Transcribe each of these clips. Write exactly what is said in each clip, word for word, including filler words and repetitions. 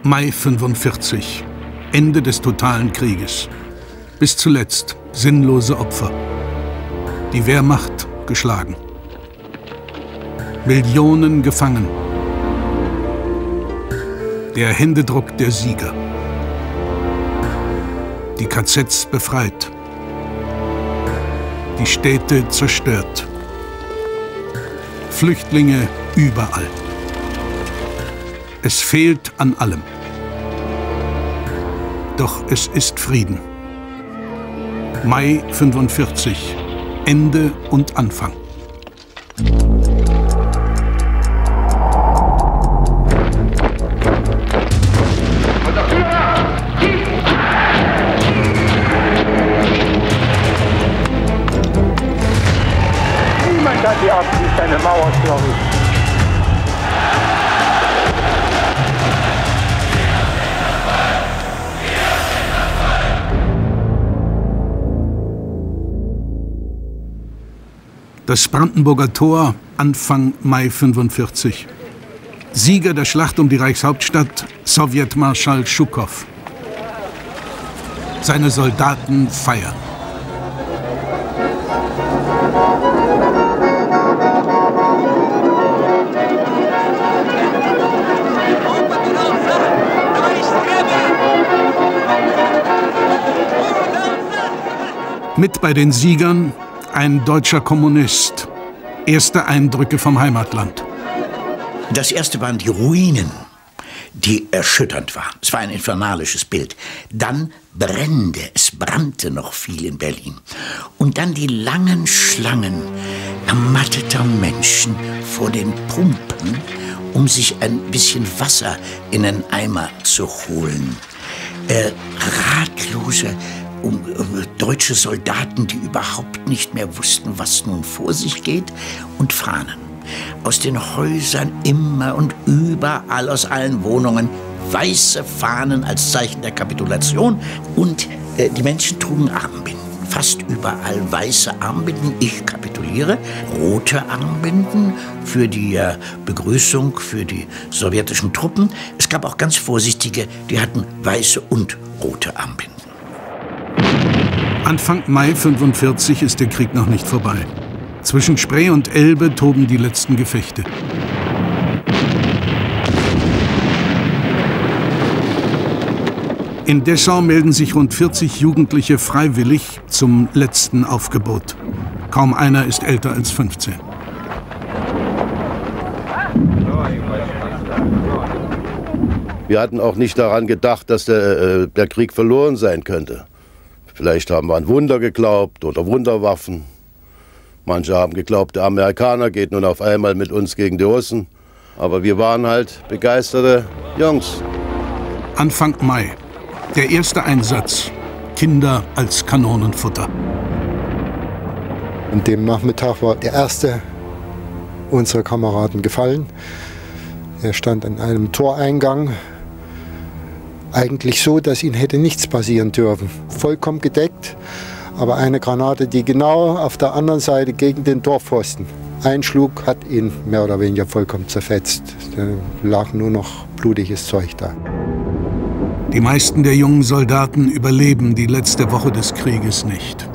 Mai fünfundvierzig. Ende des totalen Krieges. Bis zuletzt sinnlose Opfer. Die Wehrmacht geschlagen. Millionen gefangen. Der Händedruck der Sieger. Die K Zs befreit. Die Städte zerstört. Flüchtlinge überall. Es fehlt an allem. Doch es ist Frieden. Mai fünfundvierzig. Ende und Anfang. Niemand hat die Absicht, eine Mauer zu errichten. Das Brandenburger Tor, Anfang Mai fünfundvierzig. Sieger der Schlacht um die Reichshauptstadt, Sowjetmarschall Schukow. Seine Soldaten feiern. Mit bei den Siegern ein deutscher Kommunist. Erste Eindrücke vom Heimatland. Das erste waren die Ruinen, die erschütternd waren. Es war ein infernalisches Bild. Dann Brände, es brannte noch viel in Berlin. Und dann die langen Schlangen ermatteter Menschen vor den Pumpen, um sich ein bisschen Wasser in einen Eimer zu holen. Äh, ratlose Um, um deutsche Soldaten, die überhaupt nicht mehr wussten, was nun vor sich geht, und Fahnen. Aus den Häusern immer und überall, aus allen Wohnungen, weiße Fahnen als Zeichen der Kapitulation. Und äh, die Menschen trugen Armbinden. Fast überall weiße Armbinden, ich kapituliere. Rote Armbinden für die äh, Begrüßung für die sowjetischen Truppen. Es gab auch ganz vorsichtige, die hatten weiße und rote Armbinden. Anfang Mai fünfundvierzig ist der Krieg noch nicht vorbei. Zwischen Spree und Elbe toben die letzten Gefechte. In Dessau melden sich rund vierzig Jugendliche freiwillig zum letzten Aufgebot. Kaum einer ist älter als fünfzehn. Wir hatten auch nicht daran gedacht, dass der, äh, der Krieg verloren sein könnte. Vielleicht haben wir an Wunder geglaubt oder Wunderwaffen. Manche haben geglaubt, der Amerikaner geht nun auf einmal mit uns gegen die Russen. Aber wir waren halt begeisterte Jungs. Anfang Mai. Der erste Einsatz. Kinder als Kanonenfutter. An dem Nachmittag war der erste unserer Kameraden gefallen. Er stand an einem Toreingang. Eigentlich so, dass ihm hätte nichts passieren dürfen. Vollkommen gedeckt, aber eine Granate, die genau auf der anderen Seite gegen den Torpfosten einschlug, hat ihn mehr oder weniger vollkommen zerfetzt. Da lag nur noch blutiges Zeug da. Die meisten der jungen Soldaten überleben die letzte Woche des Krieges nicht.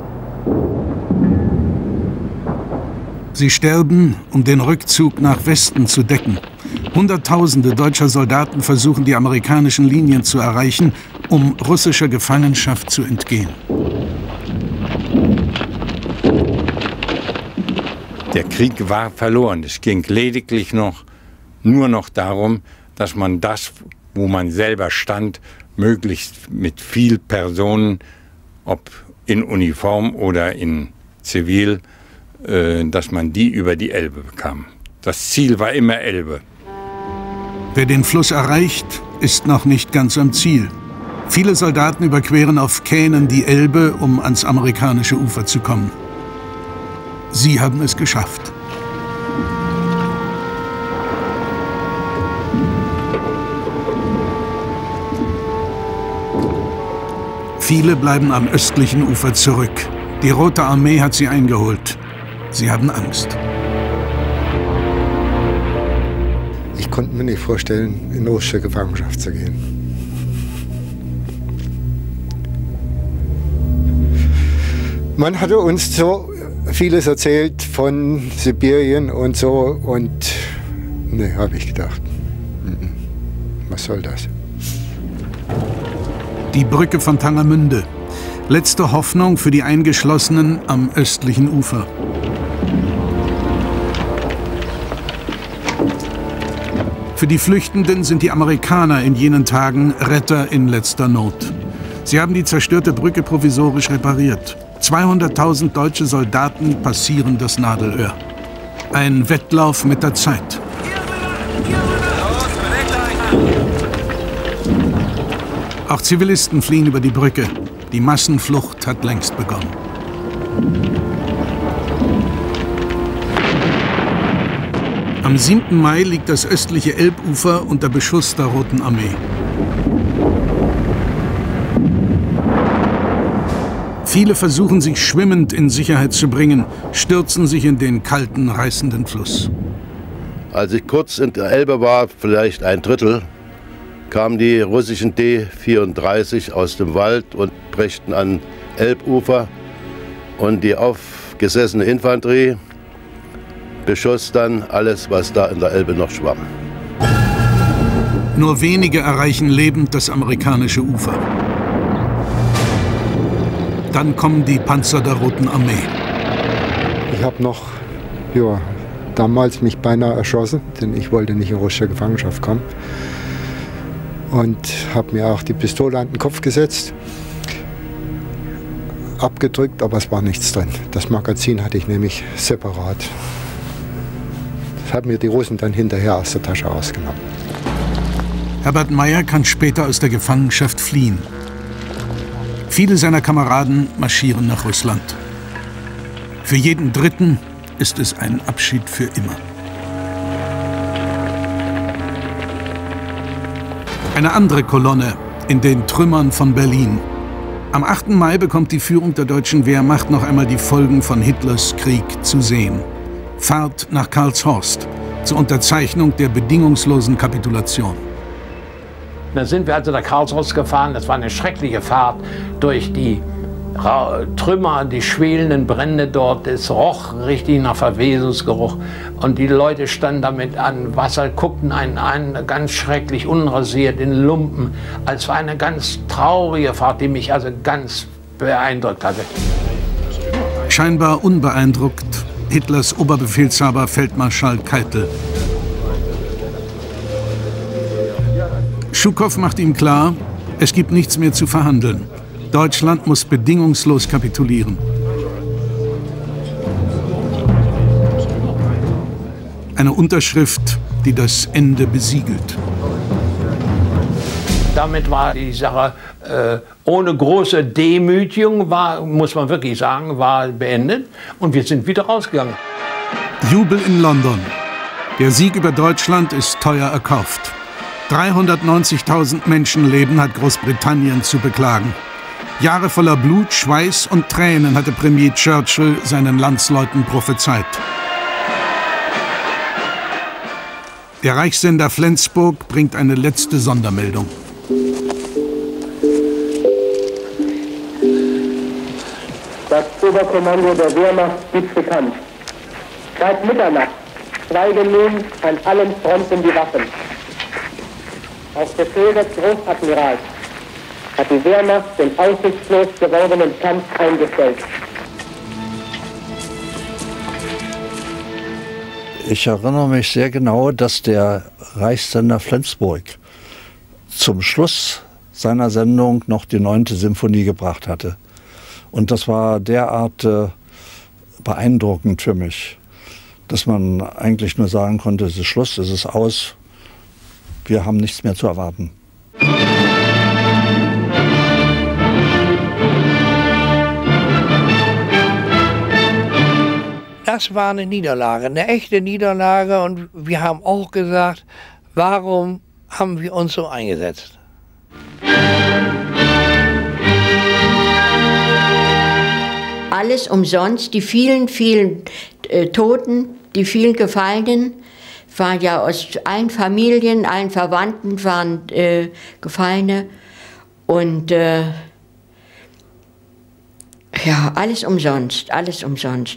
Sie sterben, um den Rückzug nach Westen zu decken. Hunderttausende deutscher Soldaten versuchen, die amerikanischen Linien zu erreichen, um russischer Gefangenschaft zu entgehen. Der Krieg war verloren. Es ging lediglich noch, nur noch darum, dass man das, wo man selber stand, möglichst mit viel Personen, ob in Uniform oder in Zivil, äh, dass man die über die Elbe bekam. Das Ziel war immer Elbe. Wer den Fluss erreicht, ist noch nicht ganz am Ziel. Viele Soldaten überqueren auf Kähnen die Elbe, um ans amerikanische Ufer zu kommen. Sie haben es geschafft. Viele bleiben am östlichen Ufer zurück. Die Rote Armee hat sie eingeholt. Sie haben Angst. Ich konnte mir nicht vorstellen, in russische Gefangenschaft zu gehen. Man hatte uns so vieles erzählt von Sibirien und so und ne, habe ich gedacht, was soll das? Die Brücke von Tangermünde. Letzte Hoffnung für die Eingeschlossenen am östlichen Ufer. Für die Flüchtenden sind die Amerikaner in jenen Tagen Retter in letzter Not. Sie haben die zerstörte Brücke provisorisch repariert. zweihunderttausend deutsche Soldaten passieren das Nadelöhr. Ein Wettlauf mit der Zeit. Auch Zivilisten fliehen über die Brücke. Die Massenflucht hat längst begonnen. Am siebten Mai liegt das östliche Elbufer unter Beschuss der Roten Armee. Viele versuchen, sich schwimmend in Sicherheit zu bringen, stürzen sich in den kalten, reißenden Fluss. Als ich kurz in der Elbe war, vielleicht ein Drittel, kamen die russischen D vierunddreißig aus dem Wald und brächten an Elbufer. Und die aufgesessene Infanterie beschoss dann alles, was da in der Elbe noch schwamm. Nur wenige erreichen lebend das amerikanische Ufer. Dann kommen die Panzer der Roten Armee. Ich habe noch, ja, damals mich beinahe erschossen, denn ich wollte nicht in russische Gefangenschaft kommen. Und habe mir auch die Pistole an den Kopf gesetzt, abgedrückt, aber es war nichts drin. Das Magazin hatte ich nämlich separat. Das haben mir die Russen dann hinterher aus der Tasche rausgenommen. Herbert Meyer kann später aus der Gefangenschaft fliehen. Viele seiner Kameraden marschieren nach Russland. Für jeden Dritten ist es ein Abschied für immer. Eine andere Kolonne in den Trümmern von Berlin. Am achten Mai bekommt die Führung der deutschen Wehrmacht noch einmal die Folgen von Hitlers Krieg zu sehen. Fahrt nach Karlshorst zur Unterzeichnung der bedingungslosen Kapitulation. Dann sind wir also nach Karlshorst gefahren. Das war eine schreckliche Fahrt durch die Ra Trümmer, die schwelenden Brände dort. Es roch richtig nach Verwesungsgeruch. Und die Leute standen damit an Wasser, guckten einen an, ganz schrecklich unrasiert in Lumpen. Es war eine ganz traurige Fahrt, die mich also ganz beeindruckt hatte. Scheinbar unbeeindruckt Hitlers Oberbefehlshaber Feldmarschall Keitel. Schukow macht ihm klar, es gibt nichts mehr zu verhandeln. Deutschland muss bedingungslos kapitulieren. Eine Unterschrift, die das Ende besiegelt. Damit war die Sache äh, ohne große Demütigung, war, muss man wirklich sagen, war beendet. Und wir sind wieder rausgegangen. Jubel in London. Der Sieg über Deutschland ist teuer erkauft. dreihundertneunzigtausend Menschenleben hat Großbritannien zu beklagen. Jahre voller Blut, Schweiß und Tränen hatte Premier Churchill seinen Landsleuten prophezeit. Der Reichssender Flensburg bringt eine letzte Sondermeldung. Das Oberkommando der Wehrmacht gibt bekannt. Seit Mitternacht schweigen nun an allen Fronten die Waffen. Auf Befehl des Großadmirals hat die Wehrmacht den aussichtslos gewordenen Kampf eingestellt. Ich erinnere mich sehr genau, dass der Reichssender Flensburg zum Schluss seiner Sendung noch die neunte Symphonie gebracht hatte. Und das war derart äh, beeindruckend für mich, dass man eigentlich nur sagen konnte, es ist Schluss, es ist aus, wir haben nichts mehr zu erwarten. Das war eine Niederlage, eine echte Niederlage, und wir haben auch gesagt, warum haben wir uns so eingesetzt? Alles umsonst, die vielen, vielen äh, Toten, die vielen Gefallenen, waren ja aus allen Familien, allen Verwandten waren äh, Gefallene. Und äh, Ja, alles umsonst, alles umsonst.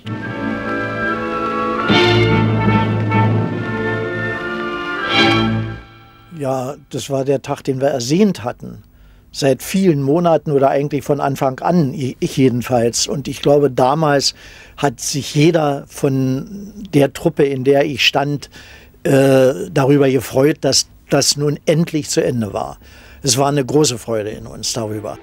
Ja, das war der Tag, den wir ersehnt hatten. Seit vielen Monaten oder eigentlich von Anfang an, ich jedenfalls. Und ich glaube, damals hat sich jeder von der Truppe, in der ich stand, äh, darüber gefreut, dass das nun endlich zu Ende war. Es war eine große Freude in uns darüber.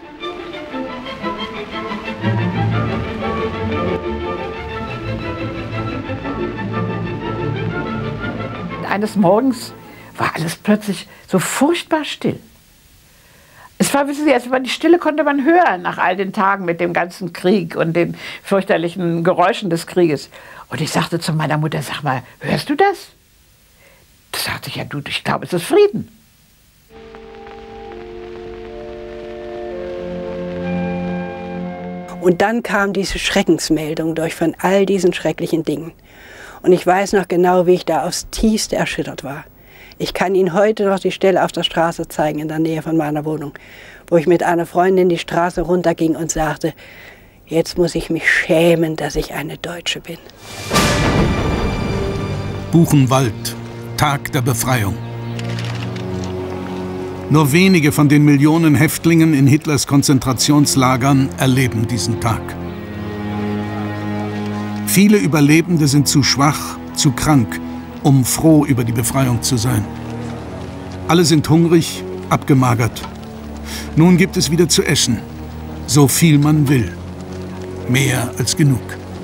Eines Morgens war alles plötzlich so furchtbar still. Es war, wissen Sie, also die Stille konnte man hören nach all den Tagen mit dem ganzen Krieg und den fürchterlichen Geräuschen des Krieges. Und ich sagte zu meiner Mutter, sag mal, hörst du das? Da sagte ich, ja du, ich glaube, es ist Frieden. Und dann kam diese Schreckensmeldung durch von all diesen schrecklichen Dingen. Und ich weiß noch genau, wie ich da aufs Tiefste erschüttert war. Ich kann Ihnen heute noch die Stelle auf der Straße zeigen, in der Nähe von meiner Wohnung, wo ich mit einer Freundin die Straße runterging und sagte, jetzt muss ich mich schämen, dass ich eine Deutsche bin. Buchenwald, Tag der Befreiung. Nur wenige von den Millionen Häftlingen in Hitlers Konzentrationslagern erleben diesen Tag. Viele Überlebende sind zu schwach, zu krank, um froh über die Befreiung zu sein. Alle sind hungrig, abgemagert. Nun gibt es wieder zu essen, so viel man will. Mehr als genug.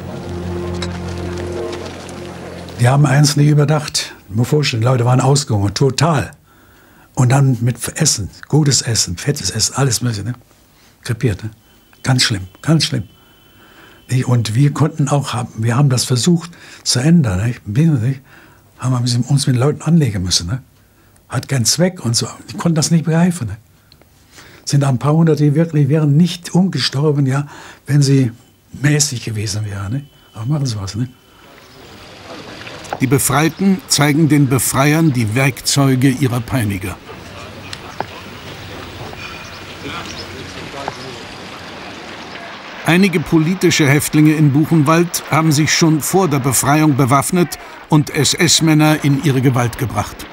Die haben eins nicht überdacht. Ich muss mir vorstellen, die Leute waren ausgehungert, total. Und dann mit Essen, gutes Essen, fettes Essen, alles mögliche, ne? Krepiert, ne? Ganz schlimm, ganz schlimm. Und wir konnten auch, haben, wir haben das versucht zu ändern, nicht? Nicht? Haben wir uns mit den Leuten anlegen müssen. Ne? Hat keinen Zweck und so. Die konnten das nicht begreifen. Ne? Sind ein paar hundert, die wirklich wären nicht umgestorben, ja, wenn sie mäßig gewesen wären. Ne? Aber machen sie was. Ne? Die Befreiten zeigen den Befreiern die Werkzeuge ihrer Peiniger. Einige politische Häftlinge in Buchenwald haben sich schon vor der Befreiung bewaffnet und S S-Männer in ihre Gewalt gebracht.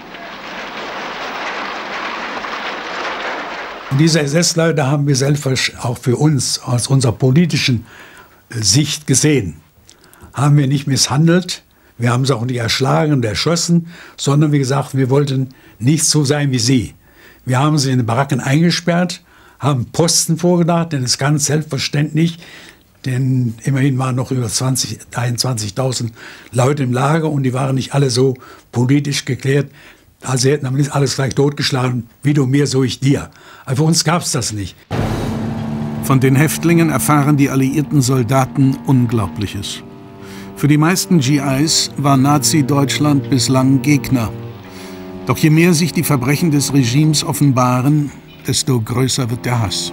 Und diese S S-Leute haben wir selbst auch für uns aus unserer politischen Sicht gesehen. Haben wir nicht misshandelt, wir haben sie auch nicht erschlagen und erschossen, sondern wie gesagt, wir wollten nicht so sein wie sie. Wir haben sie in den Baracken eingesperrt, haben Posten vorgedacht, denn es ist ganz selbstverständlich, denn immerhin waren noch über zwanzig, einundzwanzigtausend Leute im Lager und die waren nicht alle so politisch geklärt. Also sie hätten am liebsten alles gleich totgeschlagen, wie du mir, so ich dir. Aber für uns gab es das nicht. Von den Häftlingen erfahren die alliierten Soldaten Unglaubliches. Für die meisten G Is war Nazi-Deutschland bislang Gegner. Doch je mehr sich die Verbrechen des Regimes offenbaren, desto größer wird der Hass.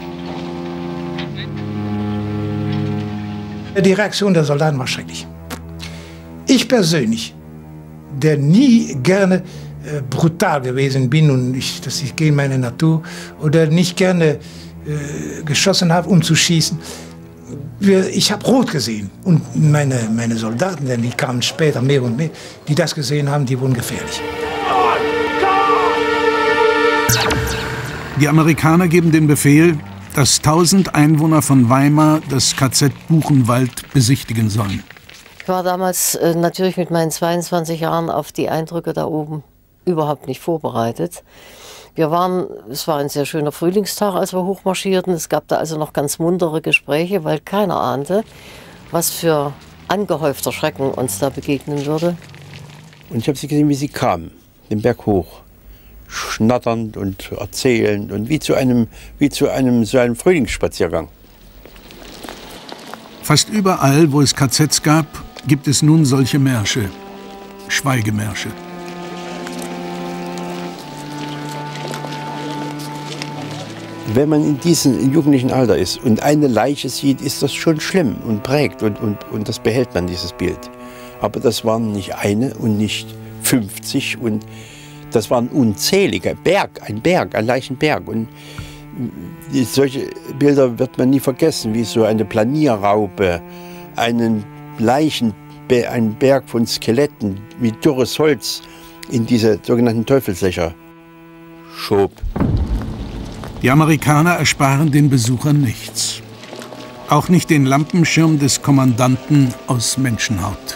Die Reaktion der Soldaten war schrecklich. Ich persönlich, der nie gerne äh, brutal gewesen bin und ich, dass ich gegen meine Natur oder nicht gerne äh, geschossen habe, um zu schießen, wir, ich habe rot gesehen. Und meine, meine Soldaten, denn die kamen später mehr und mehr, die das gesehen haben, die wurden gefährlich. Die Amerikaner geben den Befehl, dass tausend Einwohner von Weimar das K Z Buchenwald besichtigen sollen. Ich war damals äh, natürlich mit meinen zweiundzwanzig Jahren auf die Eindrücke da oben überhaupt nicht vorbereitet. Wir waren, es war ein sehr schöner Frühlingstag, als wir hochmarschierten. Es gab da also noch ganz muntere Gespräche, weil keiner ahnte, was für angehäufter Schrecken uns da begegnen würde. Und ich habe sie gesehen, wie sie kamen, den Berg hoch. Schnatternd und erzählend und wie zu einem, wie zu einem, so einem Frühlingsspaziergang. Fast überall, wo es K Zs gab, gibt es nun solche Märsche, Schweigemärsche. Wenn man in diesem jugendlichen Alter ist und eine Leiche sieht, ist das schon schlimm und prägt und, und, und das behält man, dieses Bild. Aber das waren nicht eine und nicht fünfzig und das war ein unzähliger Berg, ein Berg, ein Leichenberg. Und die, solche Bilder wird man nie vergessen, wie so eine Planierraupe einen Leichen, einen Berg von Skeletten wie dürres Holz in diese sogenannten Teufelslöcher schob. Die Amerikaner ersparen den Besuchern nichts. Auch nicht den Lampenschirm des Kommandanten aus Menschenhaut.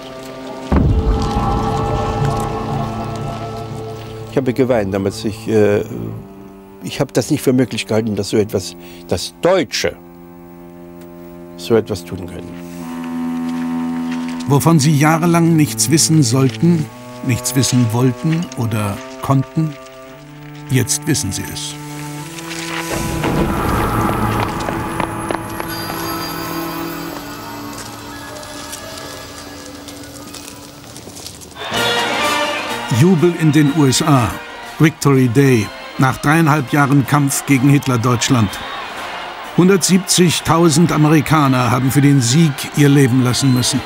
Ich habe geweint damals. Ich, äh, ich habe das nicht für möglich gehalten, dass so etwas, das Deutsche so etwas tun können. Wovon sie jahrelang nichts wissen sollten, nichts wissen wollten oder konnten, jetzt wissen sie es. Jubel in den U S A. Victory Day. Nach dreieinhalb Jahren Kampf gegen Hitler-Deutschland. hundertsiebzigtausend Amerikaner haben für den Sieg ihr Leben lassen müssen.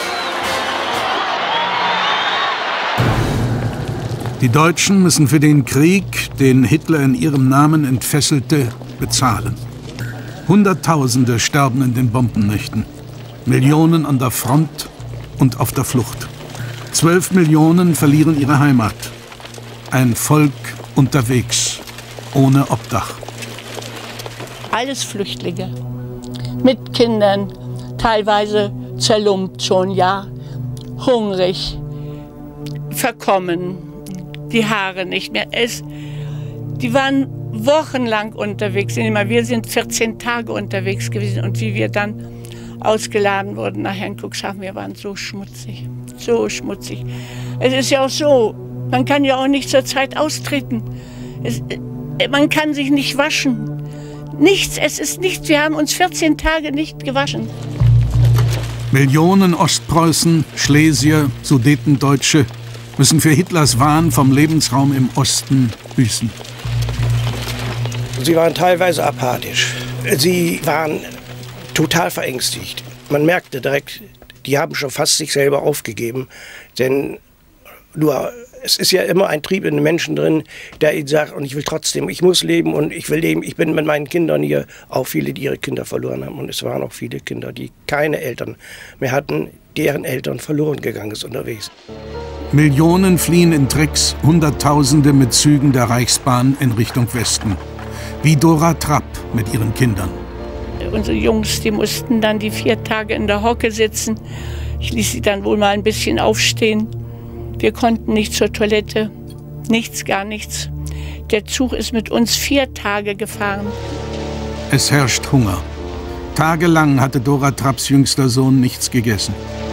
Die Deutschen müssen für den Krieg, den Hitler in ihrem Namen entfesselte, bezahlen. Hunderttausende sterben in den Bombennächten. Millionen an der Front und auf der Flucht. Zwölf Millionen verlieren ihre Heimat. Ein Volk unterwegs, ohne Obdach. Alles Flüchtlinge. Mit Kindern, teilweise zerlumpt schon, ja. Hungrig, verkommen, die Haare nicht mehr. Es, die waren wochenlang unterwegs. Wir sind vierzehn Tage unterwegs gewesen und wie wir dann ausgeladen wurden nachher in Cuxhaven, wir waren so schmutzig, so schmutzig. Es ist ja auch so, man kann ja auch nicht zur Zeit austreten. Es, man kann sich nicht waschen. Nichts, es ist nichts. Wir haben uns vierzehn Tage nicht gewaschen. Millionen Ostpreußen, Schlesier, Sudetendeutsche müssen für Hitlers Wahn vom Lebensraum im Osten büßen. Sie waren teilweise apathisch. Sie waren total verängstigt. Man merkte direkt, die haben schon fast sich selber aufgegeben. Denn nur, es ist ja immer ein Trieb in den Menschen drin, der ihnen sagt, und ich will trotzdem, ich muss leben und ich will leben. Ich bin mit meinen Kindern hier, auch viele, die ihre Kinder verloren haben. Und es waren auch viele Kinder, die keine Eltern mehr hatten, deren Eltern verloren gegangen ist unterwegs. Millionen fliehen in Tricks, Hunderttausende mit Zügen der Reichsbahn in Richtung Westen. Wie Dora Trapp mit ihren Kindern. Unsere Jungs, die mussten dann die vier Tage in der Hocke sitzen. Ich ließ sie dann wohl mal ein bisschen aufstehen. Wir konnten nicht zur Toilette, nichts, gar nichts. Der Zug ist mit uns vier Tage gefahren. Es herrscht Hunger. Tagelang hatte Dora Trapps jüngster Sohn nichts gegessen.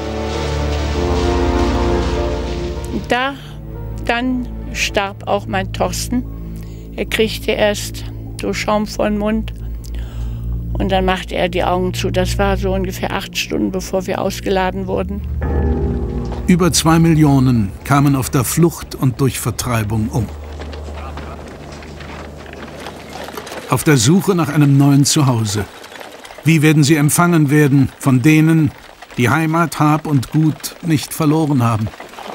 Und da, dann starb auch mein Thorsten. Er kriegte erst so Schaum vor den Mund. Und dann machte er die Augen zu. Das war so ungefähr acht Stunden, bevor wir ausgeladen wurden. Über zwei Millionen kamen auf der Flucht und durch Vertreibung um. Auf der Suche nach einem neuen Zuhause. Wie werden sie empfangen werden von denen, die Heimat, Hab und Gut nicht verloren haben?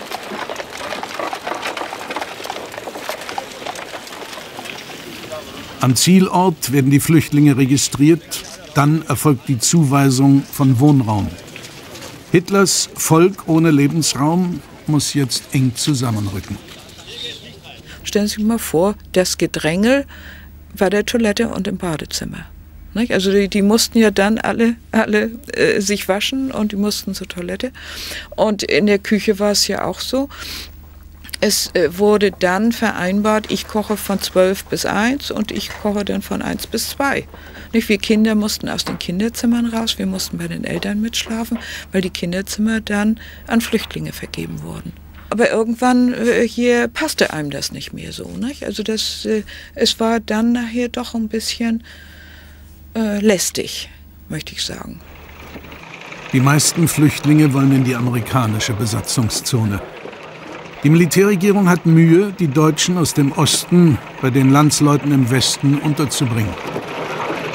Am Zielort werden die Flüchtlinge registriert, dann erfolgt die Zuweisung von Wohnraum. Hitlers Volk ohne Lebensraum muss jetzt eng zusammenrücken. Stellen Sie sich mal vor, das Gedrängel bei der Toilette und im Badezimmer. Nicht? Also die, die mussten ja dann alle, alle äh, sich waschen und die mussten zur Toilette. Und in der Küche war es ja auch so. Es äh, wurde dann vereinbart, ich koche von zwölf bis eins und ich koche dann von eins bis zwei. Nicht? Wir Kinder mussten aus den Kinderzimmern raus, wir mussten bei den Eltern mitschlafen, weil die Kinderzimmer dann an Flüchtlinge vergeben wurden. Aber irgendwann äh, hier passte einem das nicht mehr so. Nicht? Also das, äh, es war dann nachher doch ein bisschen äh, lästig, möchte ich sagen. Die meisten Flüchtlinge wollen in die amerikanische Besatzungszone. Die Militärregierung hat Mühe, die Deutschen aus dem Osten bei den Landsleuten im Westen unterzubringen.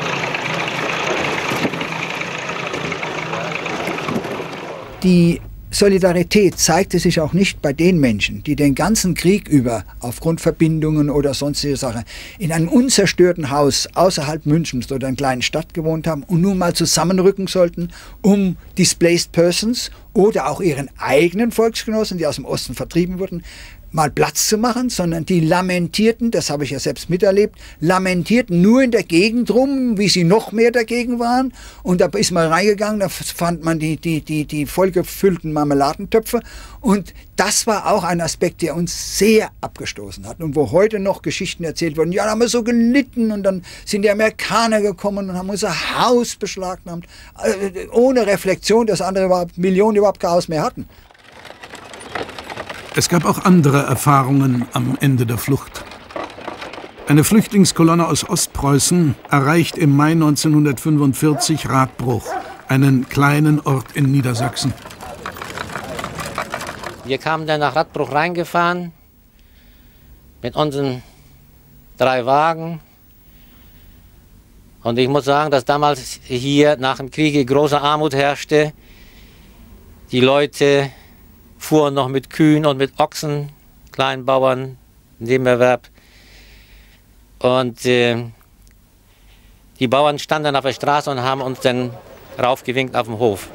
Die Solidarität zeigte sich auch nicht bei den Menschen, die den ganzen Krieg über, aufgrund Verbindungen oder sonstige Sachen, in einem unzerstörten Haus außerhalb Münchens oder einer kleinen Stadt gewohnt haben und nun mal zusammenrücken sollten, um Displaced Persons oder auch ihren eigenen Volksgenossen, die aus dem Osten vertrieben wurden, mal Platz zu machen, sondern die lamentierten, das habe ich ja selbst miterlebt, lamentierten nur in der Gegend rum, wie sie noch mehr dagegen waren. Und da ist man reingegangen, da fand man die, die, die, die vollgefüllten Marmeladentöpfe. Und das war auch ein Aspekt, der uns sehr abgestoßen hat. Und wo heute noch Geschichten erzählt wurden, ja, da haben wir so gelitten und dann sind die Amerikaner gekommen und haben unser Haus beschlagnahmt, ohne Reflexion, dass andere überhaupt, Millionen überhaupt kein Haus mehr hatten. Es gab auch andere Erfahrungen am Ende der Flucht. Eine Flüchtlingskolonne aus Ostpreußen erreicht im Mai neunzehnhundertfünfundvierzig Radbruch, einen kleinen Ort in Niedersachsen. Wir kamen dann nach Radbruch reingefahren mit unseren drei Wagen. Und ich muss sagen, dass damals hier nach dem Krieg große Armut herrschte. Die Leute fuhren noch mit Kühen und mit Ochsen, Kleinbauern, Nebenerwerb. Und äh, die Bauern standen dann auf der Straße und haben uns dann raufgewinkt auf dem Hof.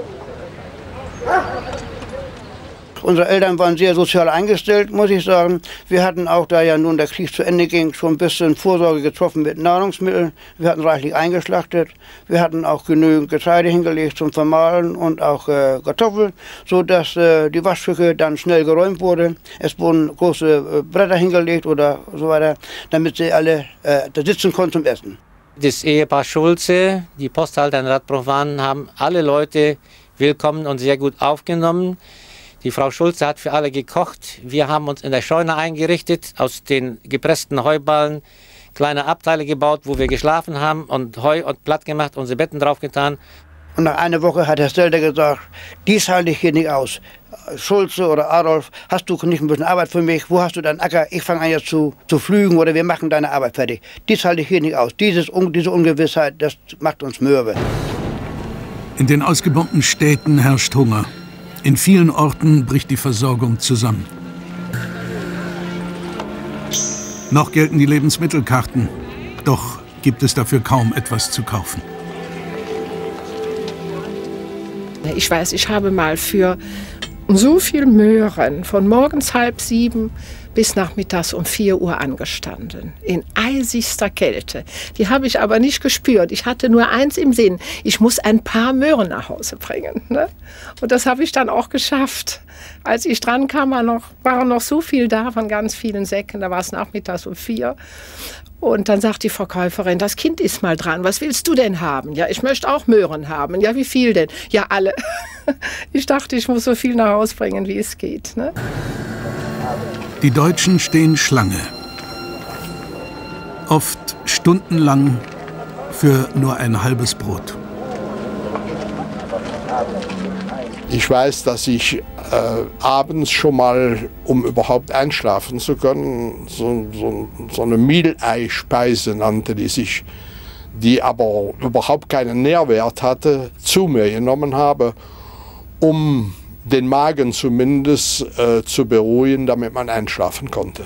Unsere Eltern waren sehr sozial eingestellt, muss ich sagen. Wir hatten auch, da ja nun der Krieg zu Ende ging, schon ein bisschen Vorsorge getroffen mit Nahrungsmitteln. Wir hatten reichlich eingeschlachtet. Wir hatten auch genügend Getreide hingelegt zum Vermahlen und auch äh, Kartoffeln, sodass äh, die Waschstücke dann schnell geräumt wurden. Es wurden große äh, Bretter hingelegt oder so weiter, damit sie alle äh, da sitzen konnten zum Essen. Das Ehepaar Schulze, die Posthalter in Radbruch waren, haben alle Leute willkommen und sehr gut aufgenommen. Die Frau Schulze hat für alle gekocht. Wir haben uns in der Scheune eingerichtet, aus den gepressten Heuballen kleine Abteile gebaut, wo wir geschlafen haben und Heu und platt gemacht, unsere Betten draufgetan. Und nach einer Woche hat Herr Stelter gesagt, dies halte ich hier nicht aus. Schulze oder Adolf, hast du nicht ein bisschen Arbeit für mich? Wo hast du deinen Acker? Ich fange an jetzt zu, zu pflügen oder wir machen deine Arbeit fertig. Dies halte ich hier nicht aus. Dieses, diese Ungewissheit, das macht uns mürbe. In den ausgebombten Städten herrscht Hunger. In vielen Orten bricht die Versorgung zusammen. Noch gelten die Lebensmittelkarten, doch gibt es dafür kaum etwas zu kaufen. Ich weiß, ich habe mal für so viel Möhren von morgens halb sieben bis nachmittags um vier Uhr angestanden, in eisigster Kälte. Die habe ich aber nicht gespürt. Ich hatte nur eins im Sinn, ich muss ein paar Möhren nach Hause bringen. Ne? Und das habe ich dann auch geschafft. Als ich dran kam, war noch, waren noch so viel da von ganz vielen Säcken, da war es nachmittags um vier. Und dann sagt die Verkäuferin, das Kind ist mal dran, was willst du denn haben? Ja, ich möchte auch Möhren haben. Ja, wie viel denn? Ja, alle. Ich dachte, ich muss so viel nach Hause bringen, wie es geht. Ne? Die Deutschen stehen Schlange. Oft stundenlang für nur ein halbes Brot. Ich weiß, dass ich äh, abends schon mal, um überhaupt einschlafen zu können, so, so, so eine Mehlei-Speise nannte die sich, die aber überhaupt keinen Nährwert hatte, zu mir genommen habe, um den Magen zumindest äh, zu beruhigen, damit man einschlafen konnte.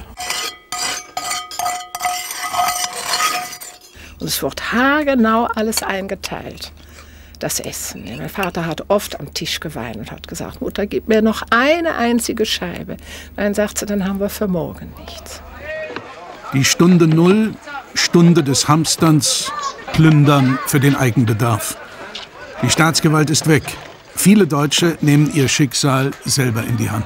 Und es wird haargenau alles eingeteilt, das Essen. Mein Vater hat oft am Tisch geweint und hat gesagt, Mutter, gib mir noch eine einzige Scheibe. Dann sagt sie, dann haben wir für morgen nichts. Die Stunde Null, Stunde des Hamsterns, Plündern für den Eigenbedarf. Die Staatsgewalt ist weg. Viele Deutsche nehmen ihr Schicksal selber in die Hand.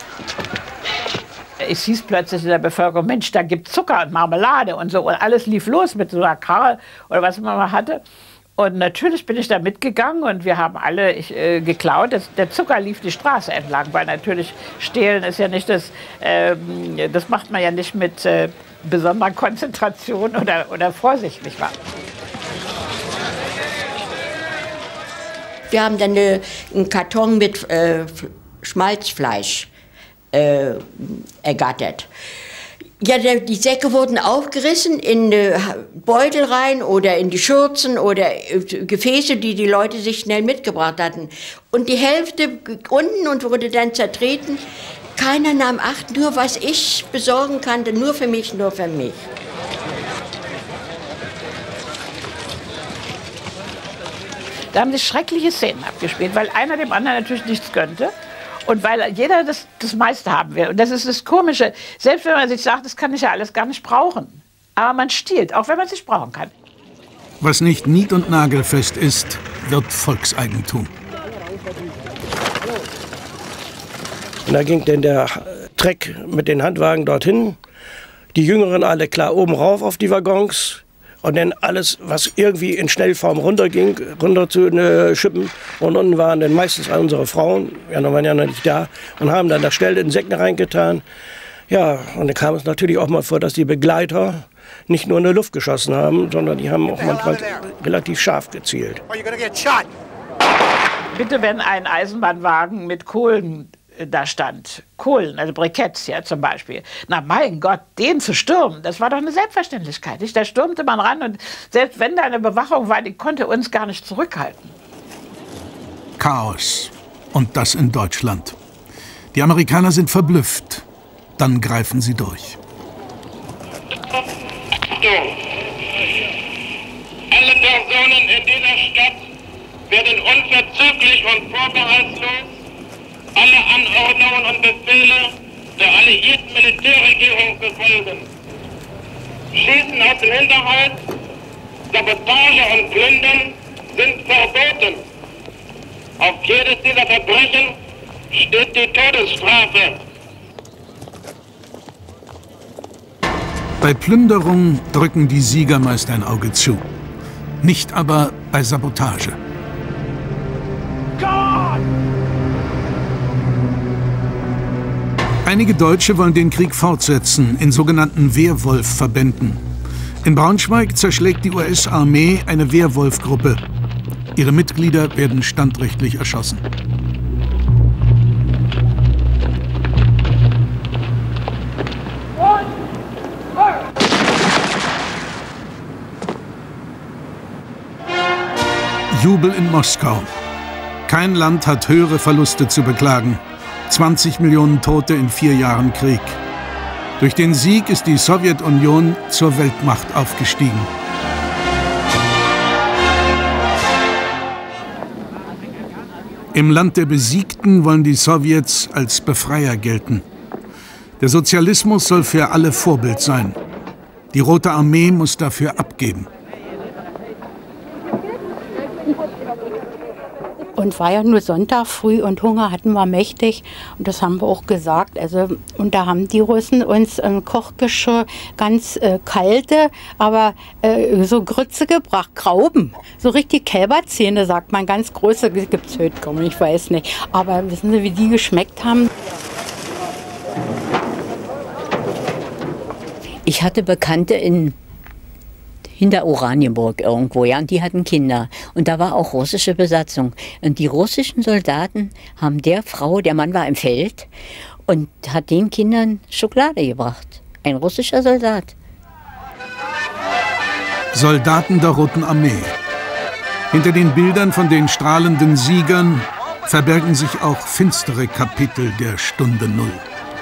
Es hieß plötzlich in der Bevölkerung, Mensch, da gibt es Zucker und Marmelade und so. Und alles lief los mit so einer Karl oder was man mal hatte. Und natürlich bin ich da mitgegangen und wir haben alle ich, äh, geklaut. Das, der Zucker lief die Straße entlang, weil natürlich stehlen ist ja nicht das, äh, das macht man ja nicht mit äh, besonderer Konzentration oder, oder Vorsicht, nicht wahr? Wir haben dann eine, einen Karton mit äh, Schmalzfleisch äh, ergattert. Ja, die Säcke wurden aufgerissen in Beutel rein oder in die Schürzen oder Gefäße, die die Leute sich schnell mitgebracht hatten. Und die Hälfte unten und wurde dann zertreten. Keiner nahm Acht, nur was ich besorgen konnte, nur für mich, nur für mich. Da haben sich schreckliche Szenen abgespielt, weil einer dem anderen natürlich nichts gönnte. Und weil jeder das, das meiste haben will. Und das ist das Komische. Selbst wenn man sich sagt, das kann ich ja alles gar nicht brauchen. Aber man stiehlt, auch wenn man es nicht brauchen kann. Was nicht nied- und nagelfest ist, wird Volkseigentum. Und da ging denn der Treck mit den Handwagen dorthin. Die Jüngeren alle klar oben rauf auf die Waggons. Und dann alles, was irgendwie in Schnellform runterging, runter zu äh, schippen. Und unten waren dann meistens unsere Frauen, ja, waren ja noch nicht da, und haben dann da schnell in Säcken reingetan. Ja, und dann kam es natürlich auch mal vor, dass die Begleiter nicht nur in die Luft geschossen haben, sondern die haben auch manchmal relativ scharf gezielt. Bitte, wenn ein Eisenbahnwagen mit Kohlen da stand, Kohlen, also Briketts ja zum Beispiel, na mein Gott, den zu stürmen, das war doch eine Selbstverständlichkeit. Nicht? Da stürmte man ran und selbst wenn da eine Bewachung war, die konnte uns gar nicht zurückhalten. Chaos. Und das in Deutschland. Die Amerikaner sind verblüfft. Dann greifen sie durch. Alle Personen in dieser Stadt werden unverzüglich und vorbehaltslos alle Anordnungen und Befehle der alliierten Militärregierung befolgen. Schießen aus dem Hinterhalt, Sabotage und Plündern sind verboten. Auf jedes dieser Verbrechen steht die Todesstrafe. Bei Plünderung drücken die Sieger meist ein Auge zu. Nicht aber bei Sabotage. Einige Deutsche wollen den Krieg fortsetzen in sogenannten Wehrwolf-Verbänden. In Braunschweig zerschlägt die U S-Armee eine Wehrwolf-Gruppe. Ihre Mitglieder werden standrechtlich erschossen. Jubel in Moskau. Kein Land hat höhere Verluste zu beklagen. zwanzig Millionen Tote in vier Jahren Krieg. Durch den Sieg ist die Sowjetunion zur Weltmacht aufgestiegen. Im Land der Besiegten wollen die Sowjets als Befreier gelten. Der Sozialismus soll für alle Vorbild sein. Die Rote Armee muss dafür abgeben. Und war ja nur Sonntag früh und Hunger hatten wir mächtig. Und das haben wir auch gesagt. Also, und da haben die Russen uns im Kochgeschirr ganz äh, kalte, aber äh, so Grütze gebracht, Grauben. So richtig Kälberzähne, sagt man, ganz große, gibt es heute kaum, ich weiß nicht. Aber wissen Sie, wie die geschmeckt haben? Ich hatte Bekannte in hinter Oranienburg irgendwo, ja, und die hatten Kinder. Und da war auch russische Besatzung. Und die russischen Soldaten haben der Frau, der Mann war im Feld, und hat den Kindern Schokolade gebracht. Ein russischer Soldat. Soldaten der Roten Armee. Hinter den Bildern von den strahlenden Siegern verbergen sich auch finstere Kapitel der Stunde Null.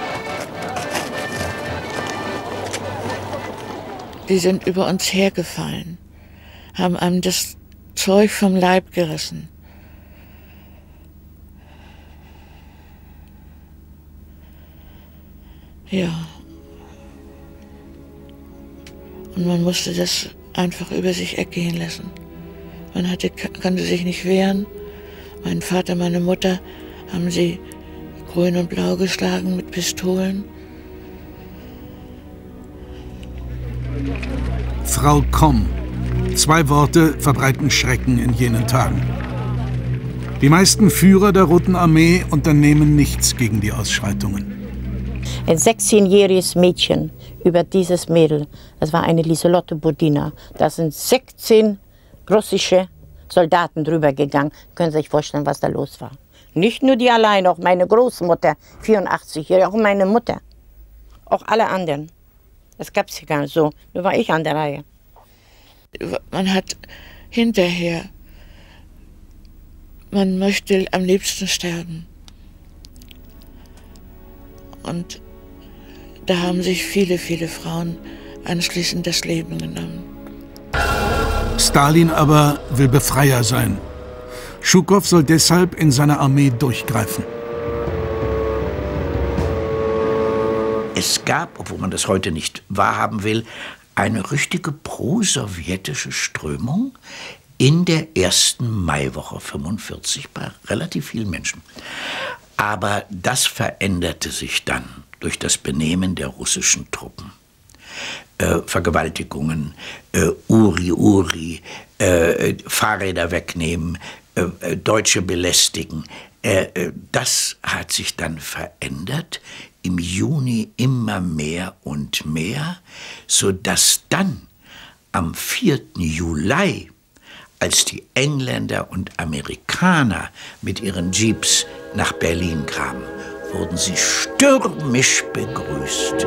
Die sind über uns hergefallen, haben einem das Zeug vom Leib gerissen. Ja. Und man musste das einfach über sich ergehen lassen. Man hatte, konnte sich nicht wehren. Mein Vater, meine Mutter haben sie grün und blau geschlagen mit Pistolen. Frau Komm. Zwei Worte verbreiten Schrecken in jenen Tagen. Die meisten Führer der Roten Armee unternehmen nichts gegen die Ausschreitungen. Ein sechzehnjähriges Mädchen über dieses Mädel, das war eine Lieselotte Budina. Da sind sechzehn russische Soldaten drüber gegangen. Können Sie sich vorstellen, was da los war? Nicht nur die allein, auch meine Großmutter, vierundachtzig-jährige, auch meine Mutter. Auch alle anderen. Das gab es ja gar nicht so. Da war ich an der Reihe. Man hat hinterher, man möchte am liebsten sterben. Und da haben sich viele, viele Frauen anschließend das Leben genommen. Stalin aber will Befreier sein. Schukow soll deshalb in seiner Armee durchgreifen. Es gab, obwohl man das heute nicht wahrhaben will, eine richtige pro-sowjetische Strömung in der ersten Maiwoche fünfundvierzig bei relativ vielen Menschen. Aber das veränderte sich dann durch das Benehmen der russischen Truppen. Äh, Vergewaltigungen, äh, Uri, Uri, äh, Fahrräder wegnehmen, äh, Deutsche belästigen. Äh, äh, das hat sich dann verändert, im Juni immer mehr und mehr, sodass dann am vierten Juli, als die Engländer und Amerikaner mit ihren Jeeps nach Berlin kamen, wurden sie stürmisch begrüßt.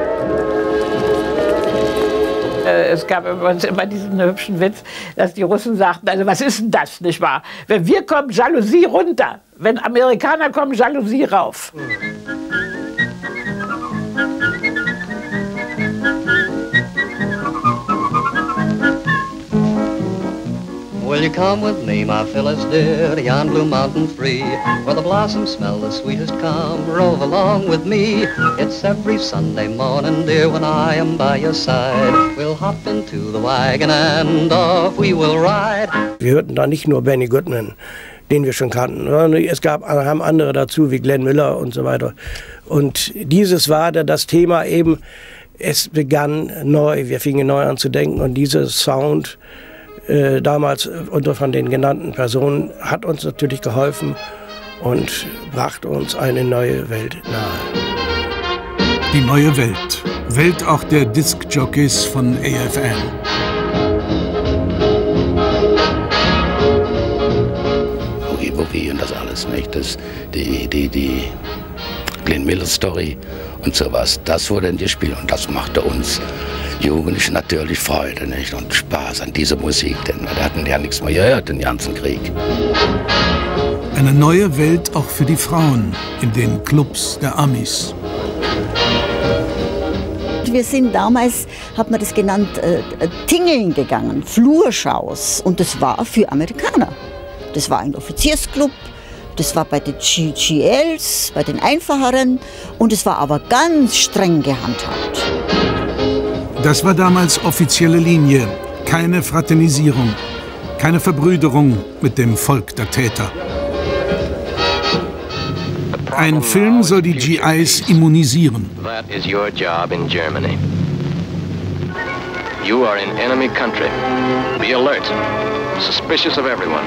Es gab immer, immer diesen hübschen Witz, dass die Russen sagten, also was ist denn das, nicht wahr? Wenn wir kommen, Jalousie runter. Wenn Amerikaner kommen, Jalousie rauf. Will you come with me, my Phyllis dear, to yon blue mountain free, where the blossoms smell the sweetest? Come, rove along with me. It's every Sunday morning, dear, when I am by your side. We'll hop into the wagon and off we will ride. Wir hörten da nicht nur Benny Goodman, den wir schon kannten, sondern es gab haben andere dazu, wie Glenn Miller und so weiter. Und dieses war da das Thema eben, es begann neu, wir fingen neu an zu denken und dieser Sound, Äh, damals unter von den genannten Personen, hat uns natürlich geholfen und brachte uns eine neue Welt nahe. Die neue Welt. Welt auch der Disc-Jockeys von A F N. Boogie Woogie und das alles, nicht? Das, die, die, die Glenn Miller Story und sowas, das wurde in dir gespielt und das machte uns Jugendlichen natürlich Freude, nicht? Und Spaß an dieser Musik, denn wir hatten ja nichts mehr gehört den ganzen Krieg. Eine neue Welt auch für die Frauen in den Clubs der Amis. Wir sind damals, hat man das genannt, äh, Tingeln gegangen, Flurschaus. Und das war für Amerikaner. Das war ein Offiziersclub, das war bei den G G Ls, bei den Einfacheren. Und es war aber ganz streng gehandhabt. Das war damals offizielle Linie. Keine Fraternisierung, keine Verbrüderung mit dem Volk der Täter. Ein Film soll die G Is immunisieren. That is your job in Germany. You are in enemy country. Be alert, suspicious of everyone.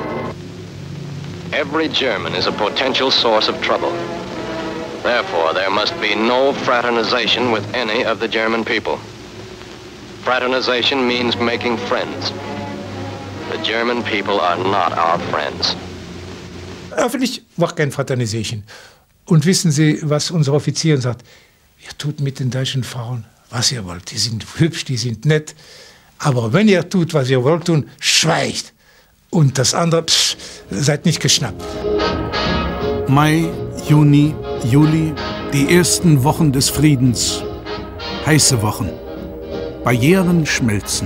Every German is a potential source of trouble. Therefore, there must be no fraternization with any of the German people. Fraternization means making friends. The German people are not our friends. Öffentlich war kein Fraternization. Und wissen Sie, was unser Offizier sagt? Ihr tut mit den deutschen Frauen, was ihr wollt. Die sind hübsch, die sind nett. Aber wenn ihr tut, was ihr wollt tun, schweigt. Und das andere, psch, seid nicht geschnappt. Mai, Juni, Juli, die ersten Wochen des Friedens. Heiße Wochen. Barrieren schmelzen.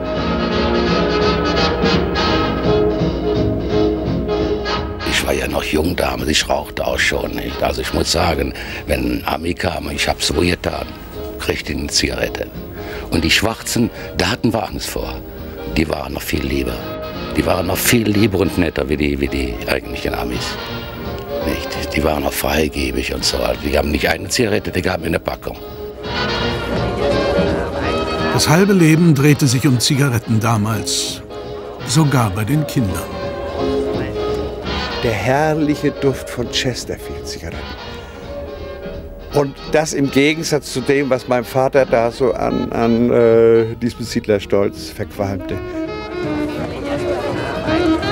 Ich war ja noch jung damals, ich rauchte auch schon nicht. Also ich muss sagen, wenn ein Ami kam, ich hab's so getan, kriegte ich eine Zigarette. Und die Schwarzen, da hatten wir Angst vor. Die waren noch viel lieber. Die waren noch viel lieber und netter wie die, wie die eigentlichen Amis. Nicht? Die waren noch freigebig und so. Die haben nicht eine Zigarette, die gaben eine Packung. Das halbe Leben drehte sich um Zigaretten damals, sogar bei den Kindern. Der herrliche Duft von Chesterfield-Zigaretten. Und das im Gegensatz zu dem, was mein Vater da so an, an äh, diesem Siedlerstolz verqualmte.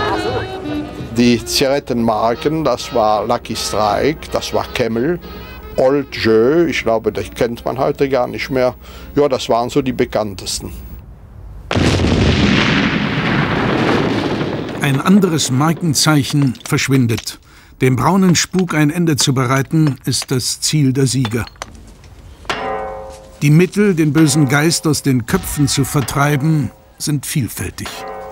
Die Zigarettenmarken, das war Lucky Strike, das war Camel Old Jeu, ich glaube, das kennt man heute gar nicht mehr. Ja, das waren so die bekanntesten. Ein anderes Markenzeichen verschwindet. Dem braunen Spuk ein Ende zu bereiten, ist das Ziel der Sieger. Die Mittel, den bösen Geist aus den Köpfen zu vertreiben, sind vielfältig.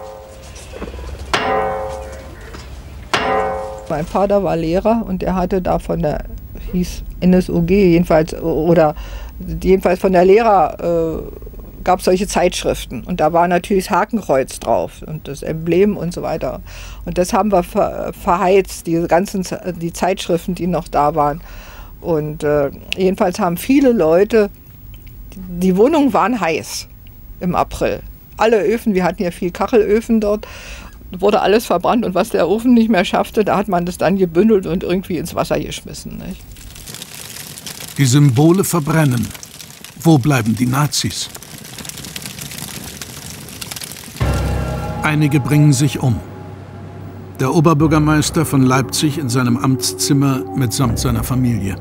Mein Vater war Lehrer und er hatte da von der, hieß N S O G jedenfalls, oder jedenfalls von der Lehrer äh, gab es solche Zeitschriften. Und da war natürlich das Hakenkreuz drauf und das Emblem und so weiter. Und das haben wir ver, verheizt, diese ganzen die Zeitschriften, die noch da waren. Und äh, jedenfalls haben viele Leute, die Wohnungen waren heiß im April. Alle Öfen, wir hatten ja viel Kachelöfen dort, wurde alles verbrannt und was der Ofen nicht mehr schaffte, da hat man das dann gebündelt und irgendwie ins Wasser geschmissen. Nicht? Die Symbole verbrennen. Wo bleiben die Nazis? Einige bringen sich um. Der Oberbürgermeister von Leipzig in seinem Amtszimmer mitsamt seiner Familie.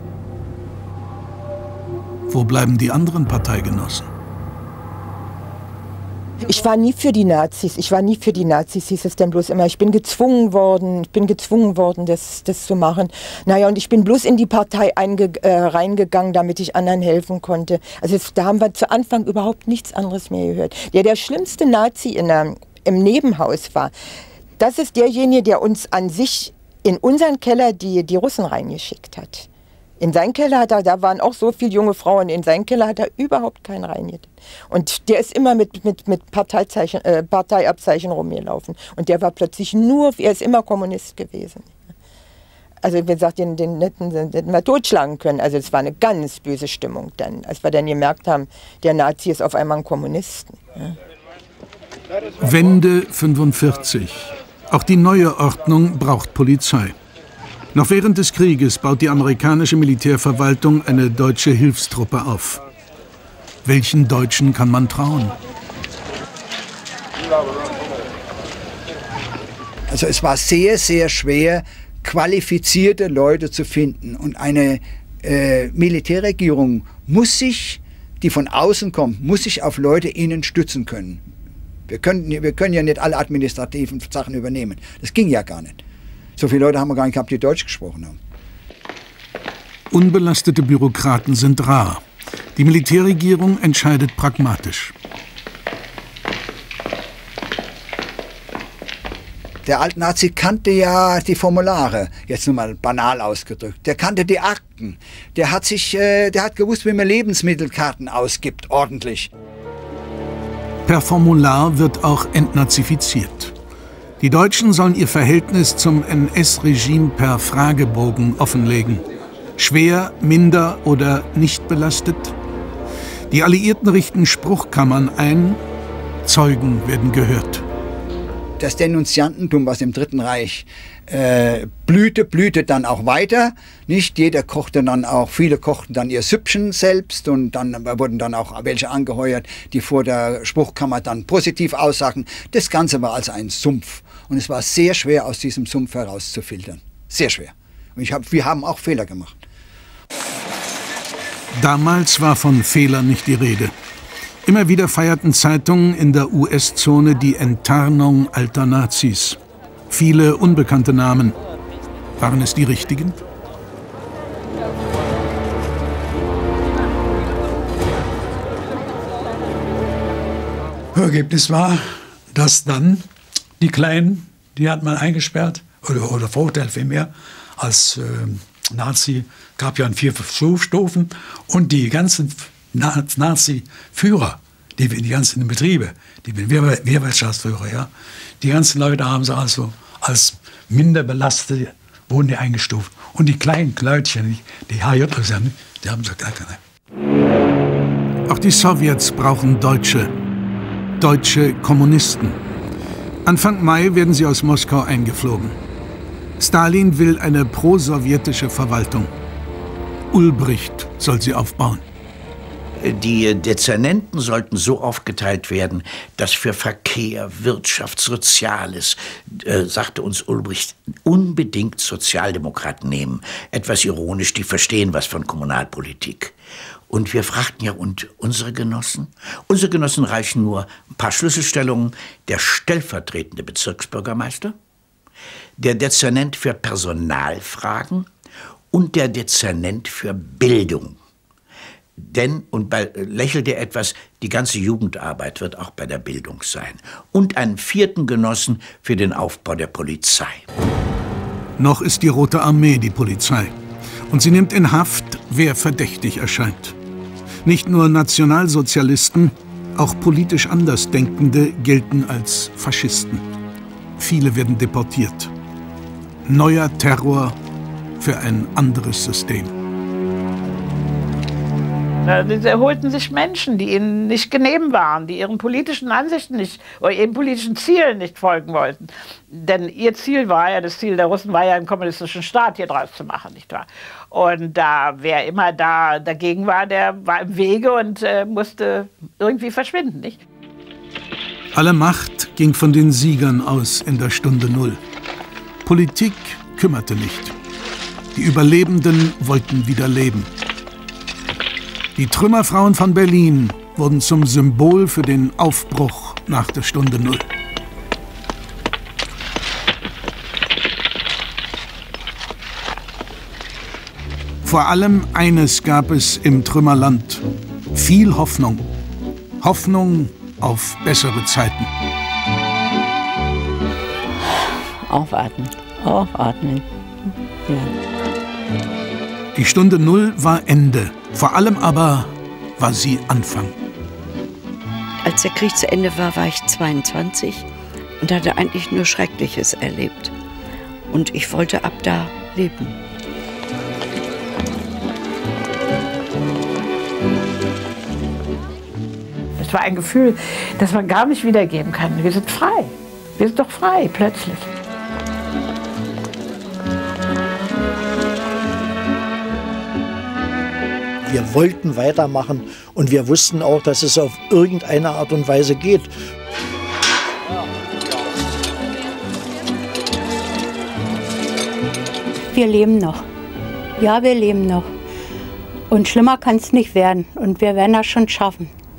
Wo bleiben die anderen Parteigenossen? Ich war nie für die Nazis, ich war nie für die Nazis, hieß es denn bloß immer. Ich bin gezwungen worden, ich bin gezwungen worden, das, das zu machen. Naja, und ich bin bloß in die Partei einge, äh, reingegangen, damit ich anderen helfen konnte. Also das, da haben wir zu Anfang überhaupt nichts anderes mehr gehört. Der der schlimmste Nazi in der, im Nebenhaus war, das ist derjenige, der uns an sich in unseren Keller die, die Russen reingeschickt hat. In seinen Keller hat er, da waren auch so viele junge Frauen, in seinen Keller hat er überhaupt keinen reingetan. Und der ist immer mit, mit, mit Parteizeichen, äh, Parteiabzeichen rumgelaufen. Und der war plötzlich nur, er ist immer Kommunist gewesen. Also wie gesagt, den, den hätten wir totschlagen können. Also es war eine ganz böse Stimmung dann, als wir dann gemerkt haben, der Nazi ist auf einmal ein Kommunisten. Ja. Wende fünfundvierzig. Auch die neue Ordnung braucht Polizei. Noch während des Krieges baut die amerikanische Militärverwaltung eine deutsche Hilfstruppe auf. Welchen Deutschen kann man trauen? Also es war sehr, sehr schwer, qualifizierte Leute zu finden. Und eine äh, Militärregierung muss sich, die von außen kommt, muss sich auf Leute innen stützen können. Wir können, wir können ja nicht alle administrativen Sachen übernehmen. Das ging ja gar nicht. So viele Leute haben wir gar nicht gehabt, die Deutsch gesprochen haben. Unbelastete Bürokraten sind rar. Die Militärregierung entscheidet pragmatisch. Der Altnazi kannte ja die Formulare, jetzt nur mal banal ausgedrückt. Der kannte die Akten. Der hat, sich, äh, der hat gewusst, wie man Lebensmittelkarten ausgibt, ordentlich. Per Formular wird auch entnazifiziert. Die Deutschen sollen ihr Verhältnis zum N S-Regime per Fragebogen offenlegen. Schwer, minder oder nicht belastet? Die Alliierten richten Spruchkammern ein, Zeugen werden gehört. Das Denunziantentum, was im Dritten Reich äh, blühte, blühte dann auch weiter. Nicht jeder kochte dann auch, viele kochten dann ihr Süppchen selbst und dann wurden dann auch welche angeheuert, die vor der Spruchkammer dann positiv aussagen. Das Ganze war also ein Sumpf und es war sehr schwer, aus diesem Sumpf herauszufiltern. Sehr schwer. Und ich hab, wir haben auch Fehler gemacht. Damals war von Fehlern nicht die Rede. Immer wieder feierten Zeitungen in der U S-Zone die Enttarnung alter Nazis. Viele unbekannte Namen. Waren es die richtigen? Ergebnis war, dass dann die Kleinen, die hat man eingesperrt, oder, oder verurteilt vielmehr, als äh, Nazi, gab ja vier Stufen, und die ganzen Nazi-Führer, die, die ganzen Betriebe, die Wehr, Wehrwirtschaftsführer, ja, die ganzen Leute haben sie also als minder belastet, wurden die eingestuft. Und die kleinen Leutchen, die H J, die haben sie gar keine. Auch die Sowjets brauchen Deutsche. Deutsche Kommunisten. Anfang Mai werden sie aus Moskau eingeflogen. Stalin will eine pro-sowjetische Verwaltung. Ulbricht soll sie aufbauen. Die Dezernenten sollten so aufgeteilt werden, dass für Verkehr, Wirtschaft, Soziales, äh, sagte uns Ulbricht, unbedingt Sozialdemokraten nehmen. Etwas ironisch, die verstehen was von Kommunalpolitik. Und wir fragten ja, und unsere Genossen? Unsere Genossen reichen nur ein paar Schlüsselstellungen. Der stellvertretende Bezirksbürgermeister, der Dezernent für Personalfragen und der Dezernent für Bildung. Denn, und bei, lächelt er etwas, die ganze Jugendarbeit wird auch bei der Bildung sein. Und einen vierten Genossen für den Aufbau der Polizei. Noch ist die Rote Armee die Polizei. Und sie nimmt in Haft, wer verdächtig erscheint. Nicht nur Nationalsozialisten, auch politisch Andersdenkende gelten als Faschisten. Viele werden deportiert. Neuer Terror für ein anderes System. Sie holten sich Menschen, die ihnen nicht genehm waren, die ihren politischen Ansichten nicht oder ihren politischen Zielen nicht folgen wollten. Denn ihr Ziel war ja, das Ziel der Russen war ja, einen kommunistischen Staat hier draus zu machen, nicht wahr? Und da, wer immer da dagegen war, der war im Wege und äh, musste irgendwie verschwinden, nicht? Alle Macht ging von den Siegern aus in der Stunde Null. Politik kümmerte nicht. Die Überlebenden wollten wieder leben. Die Trümmerfrauen von Berlin wurden zum Symbol für den Aufbruch nach der Stunde Null. Vor allem eines gab es im Trümmerland: viel Hoffnung. Hoffnung auf bessere Zeiten. Aufatmen, aufatmen. Ja. Die Stunde Null war Ende. Vor allem aber war sie Anfang. Als der Krieg zu Ende war, war ich zweiundzwanzig und hatte eigentlich nur Schreckliches erlebt. Und ich wollte ab da leben. Das war ein Gefühl, das man gar nicht wiedergeben kann. Wir sind frei. Wir sind doch frei, plötzlich. Wir wollten weitermachen und wir wussten auch, dass es auf irgendeine Art und Weise geht. Wir leben noch. Ja, wir leben noch. Und schlimmer kann es nicht werden. Und wir werden das schon schaffen.